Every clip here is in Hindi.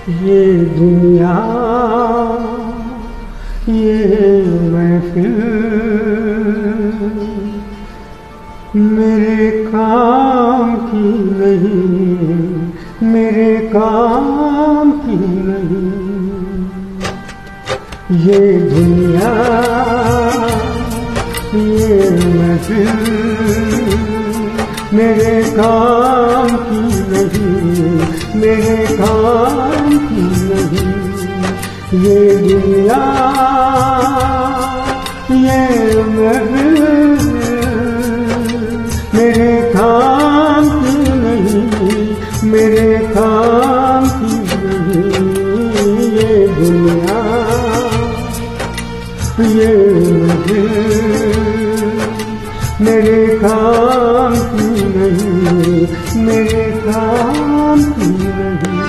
ये दुनिया ये महफिल मेरे काम की नहीं, मेरे काम की नहीं। ये दुनिया ये महफिल मेरे काम की नहीं, मेरे काम की नहीं। ये दुनिया ये महफिल मेरे काम की नहीं, मेरे काम की नहीं। ये दुनिया ये महफिल मेरे काम की नहीं, मेरे काम की नहीं।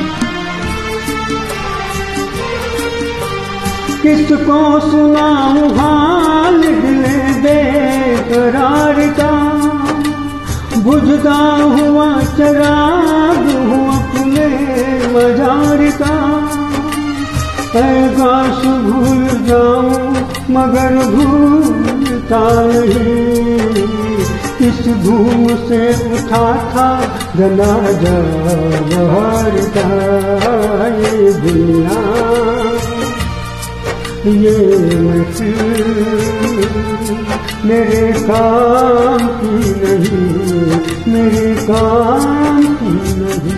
किसको सुनाऊं हाल दिले बेकरार का, बुझता हुआ चराग हूँ अपने मजार का। काश भूल जाऊं मगर भूलता नहीं, इस धूम से उठा था जनाजा बहार का। ये दुनिया ये महफिल मेरे काम की नहीं, मेरे काम की नहीं।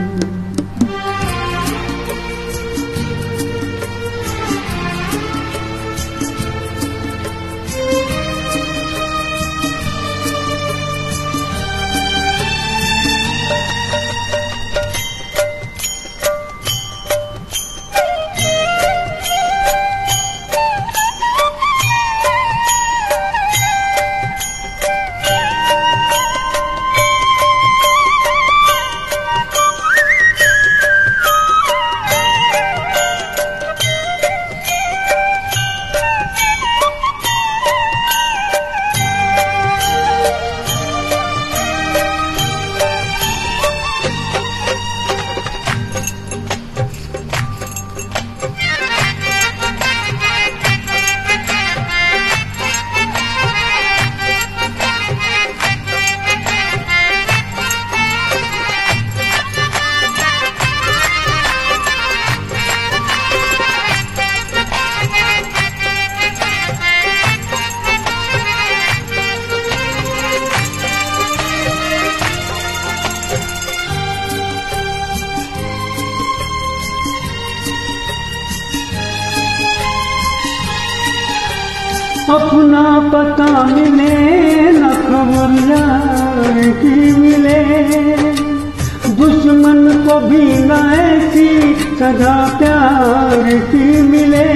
अपना पता मिले न खबर यार की मिले, दुश्मन को भी न ऐसी सजा प्यार की मिले।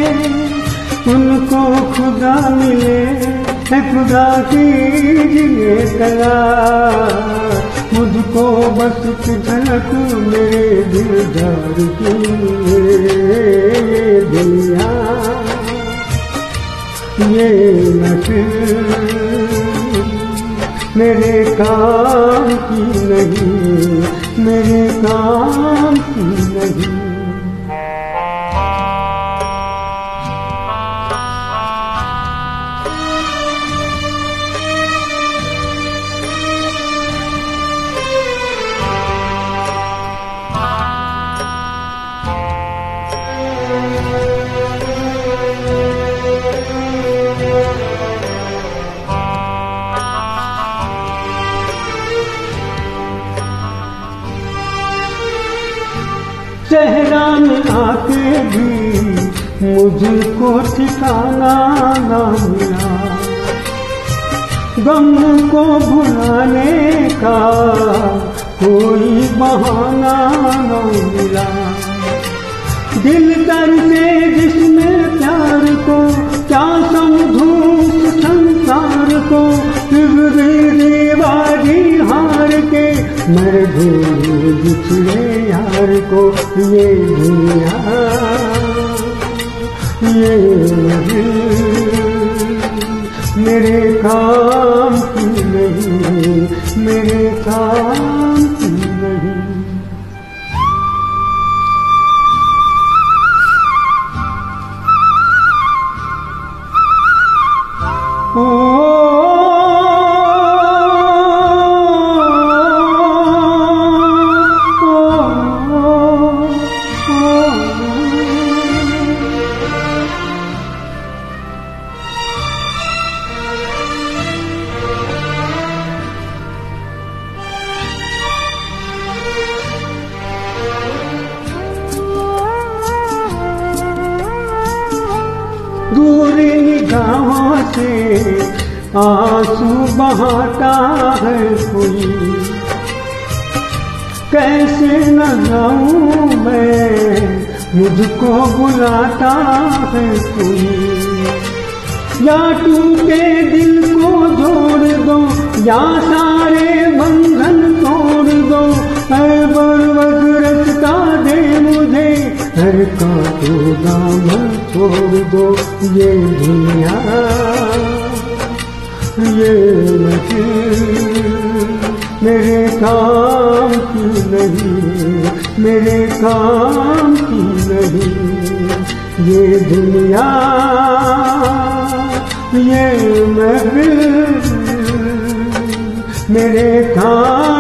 उनको खुदा मिले है खुदा कीजिए दया, मुझको बस झलक मेरे दिलदार की दुनिया ये महफिल मेरे काम की नहीं, मेरे काम की नहीं। चेहरा में आके भी मुझको ठिकाना ना मिला, गम को भुलाने का कोई बहाना ना मिला। दिल दर्दे जिसमें प्यार को क्या समझूं संसार को, दीवारी हार के मैं ढूंढूं बिछड़े यार को। ये दुनिया ये मेरे काम की नहीं, मेरे काम की नहीं। से आंसू बहाता है कोई। कैसे न जाऊं मैं, मुझको बुलाता है कोई। या टूटे दिल को जोड़ दो, या सारे बंधन तोड़ दो। हर बरवक रास्ता दे मुझे, हर का तो दामन छोड़ दो। ये दुनिया ये महफिल मेरे काम की नहीं, मेरे काम की नहीं। ये दुनिया ये महफिल मेरे काम